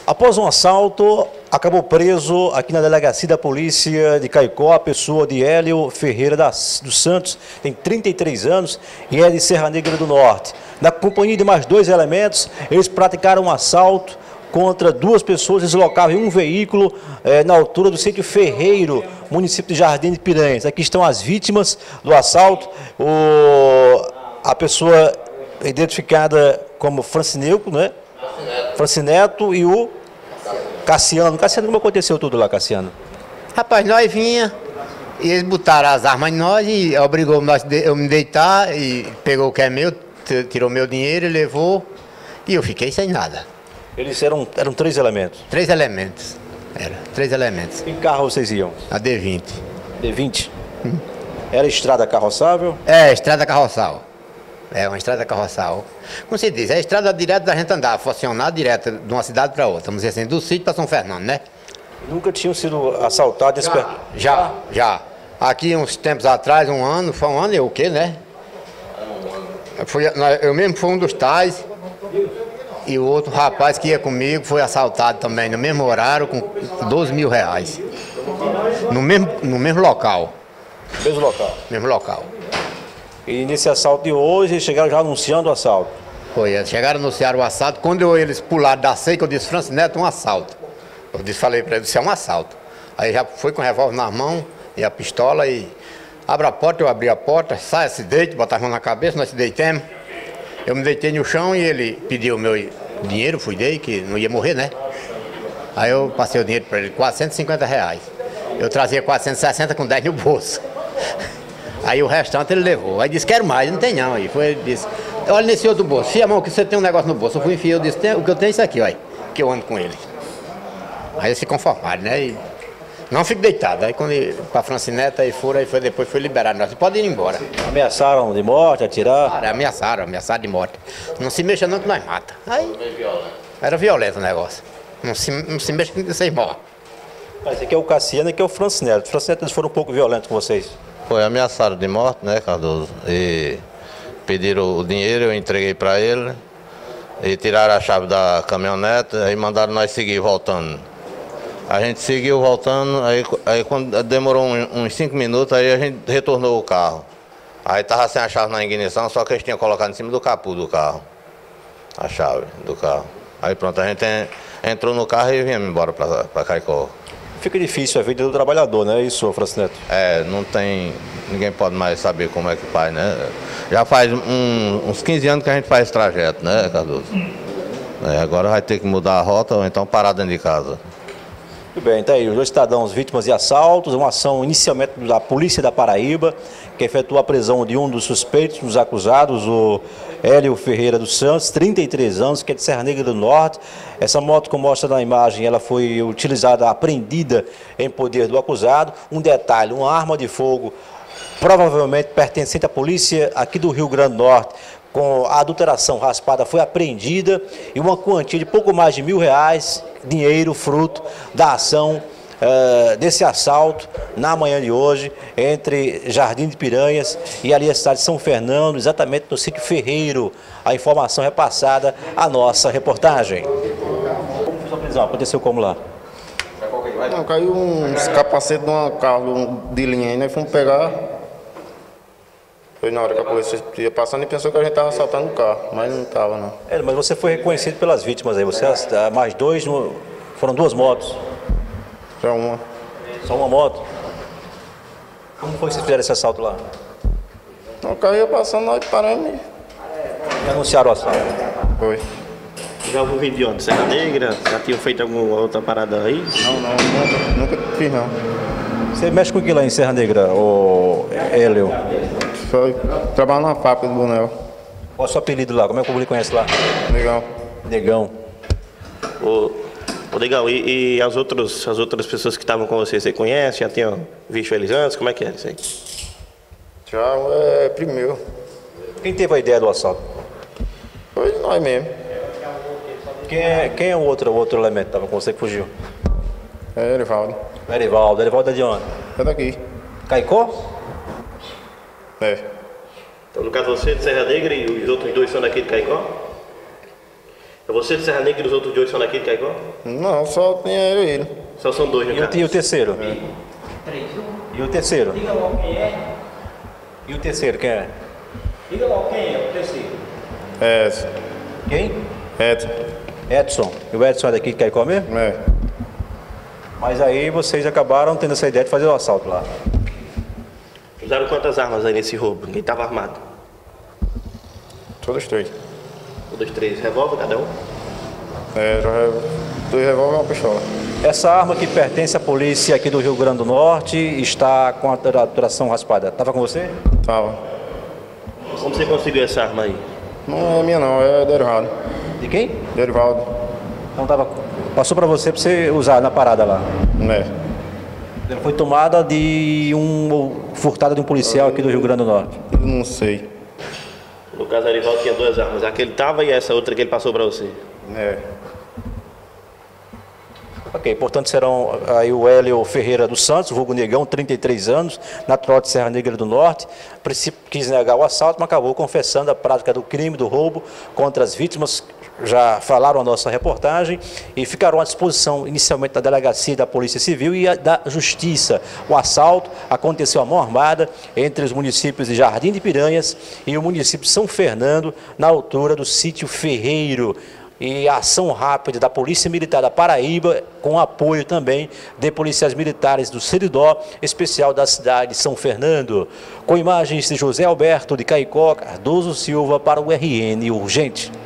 Após um assalto, acabou preso aqui na delegacia da polícia de Caicó a pessoa de Hélio Ferreira dos Santos, tem 33 anos e é de Serra Negra do Norte. Na companhia de mais dois elementos, eles praticaram um assalto contra duas pessoas deslocavam em um veículo na altura do sítio Ferreiro, município de Jardim de Piranhas. Aqui estão as vítimas do assalto, a pessoa identificada como Francineto, né? Francineto e o Cassiano. Cassiano, como aconteceu tudo lá, Cassiano? Rapaz, nós vinha e eles botaram as armas em nós e obrigou eu me deitar e pegou o que é meu, tirou meu dinheiro e levou e eu fiquei sem nada. Eles eram três elementos? Três elementos, três elementos. Em carro vocês iam? A D20. D20? Era estrada carroçável? É, estrada carroçal. É uma estrada carroçal. Como se diz, é a estrada direta da gente andar, funcionar direto de uma cidade para outra. Vamos dizer assim, do sítio para São Fernando, né? Nunca tinham sido assaltados? Já. Aqui uns tempos atrás, foi um ano e o quê, né? Eu mesmo fui um dos tais. E o outro rapaz que ia comigo foi assaltado também, no mesmo horário, com 12 mil reais. No mesmo local. Mesmo local? Mesmo local. E nesse assalto de hoje, eles chegaram já anunciando o assalto? Foi, chegaram a anunciar o assalto. Quando eles pularam da seca, eu disse, Francineto, um assalto. Falei para eles, isso é um assalto. Aí já foi com o revólver na mão e a pistola e abre a porta, eu abri a porta, sai, se deite, bota a mão na cabeça, nós se deitemos. Eu me deitei no chão e ele pediu o meu dinheiro, dei, que não ia morrer, né? Aí eu passei o dinheiro para ele, 450 reais. Eu trazia 460 com 10 no bolso. Aí o restante ele levou. Aí disse, quero mais, não tem não. Aí foi, ele disse, olha nesse outro bolso, fia a mão que você tem um negócio no bolso. Eu fui enfiar, eu disse, o que eu tenho é isso aqui, olha, que eu ando com ele. Aí eles se conformaram, né? E não fico deitado. Aí quando para Francineta aí depois foi liberado. Nós pode ir embora. Ameaçaram de morte, atirar? Cara, ameaçaram de morte. Não se mexa não que nós mata. Aí era violento o negócio. Não se mexa que vocês morrem. Mas esse aqui é o Cassiano e aqui é o Francineto. Francineto, eles foram um pouco violentos com vocês? Foi ameaçado de morte, né, Cardoso? E pediram o dinheiro, eu entreguei para ele. E tiraram a chave da caminhonete, aí mandaram nós seguir voltando. A gente seguiu voltando, aí quando demorou uns 5 minutos, aí a gente retornou o carro. Aí estava sem a chave na ignição, só que eles tinham colocado em cima do capô do carro. A chave do carro. Aí pronto, a gente entrou no carro e viemos embora para Caicó. Fica difícil a vida do trabalhador, né? Isso, Francineto? É, não tem... Ninguém pode mais saber como é que faz, né? Já faz uns 15 anos que a gente faz esse trajeto, né, Cardoso? Agora vai ter que mudar a rota ou então parar dentro de casa. Muito bem, tá aí, os dois cidadãos vítimas de assaltos, uma ação inicialmente da Polícia da Paraíba, que efetuou a prisão de um dos suspeitos, dos acusados, o Hélio Ferreira dos Santos, 33 anos, que é de Serra Negra do Norte. Essa moto, como mostra na imagem, ela foi utilizada, apreendida em poder do acusado. Um detalhe, uma arma de fogo, provavelmente pertencente à polícia aqui do Rio Grande do Norte, com a adulteração raspada, foi apreendida e uma quantia de pouco mais de R$1.000, dinheiro fruto da ação desse assalto na manhã de hoje entre Jardim de Piranhas e ali a cidade de São Fernando, exatamente no sítio Ferreiro. A informação é passada à nossa reportagem. Como foi a prisão? Aconteceu como lá? Não, caiu uns capacetes de um carro de linha aí, nós fomos pegar. Foi na hora que a polícia ia passando e pensou que a gente estava assaltando o carro, mas não estava não. Mas você foi reconhecido pelas vítimas aí, você mais dois, foram duas motos? Só uma. Só uma moto? Como foi que vocês fizeram esse assalto lá? O carro ia passando, nós paramos E anunciaram o assalto? Foi. Já vou vir de onde? Serra Negra? Já tinham feito alguma outra parada aí? Não, nunca fiz não. Você mexe com o que lá em Serra Negra, ô Hélio? Foi trabalhar na fábrica do Bonel. Qual é o seu apelido lá? Como é que o público conhece lá? Legal. Negão. Legal, e as outras pessoas que estavam com você conhece? Já tinham visto eles antes? Como é que é isso aí? Já é primeiro. Quem teve a ideia do assalto? Foi nós mesmo. Quem é o outro elemento que estava com você que fugiu? É Erivaldo. Erivaldo. Erivaldo é de onde? É daqui. Caicó? É. Então, no caso você é de Serra Negra e os outros dois são daqui de Caicó? Você de Serra Negra e os outros dois são daqui de Caicó? Não, só tinha ele. Só são dois, no caso. E o terceiro? Três. E o terceiro? Diga logo quem é. E o terceiro, quem é? Diga logo quem é o terceiro. Edson. Quem? Edson. Edson. E o Edson é daqui de Caicó mesmo? É. Mas aí vocês acabaram tendo essa ideia de fazer o assalto lá. Usaram quantas armas aí nesse roubo? Ninguém estava armado? Todos três. Um, dois, três. Revólver cada um? Dois revólver e uma pistola. Essa arma que pertence à polícia aqui do Rio Grande do Norte está com a duração raspada. Estava com você? Tava. Como você conseguiu essa arma aí? Não é minha não, é Derivaldo. De quem? Derivaldo. Não tava. Passou para você usar na parada lá. É. Ela foi tomada de furtada de um policial aqui do Rio Grande do Norte. Não sei. No caso, Arivaldo tinha duas armas. A que ele estava e essa outra que ele passou para você. É. Ok, portanto serão aí o Hélio Ferreira dos Santos, vulgo Negão, 33 anos, natural de Serra Negra do Norte. A princípio quis negar o assalto, mas acabou confessando a prática do crime, do roubo contra as vítimas. Já falaram a nossa reportagem e ficaram à disposição inicialmente da Delegacia da Polícia Civil e da Justiça. O assalto aconteceu à mão armada entre os municípios de Jardim de Piranhas e o município de São Fernando, na altura do sítio Ferreiro. E a ação rápida da Polícia Militar da Paraíba, com apoio também de policiais militares do Seridó, especial da cidade de São Fernando. Com imagens de José Alberto de Caicó, Cardoso Silva para o RN Urgente.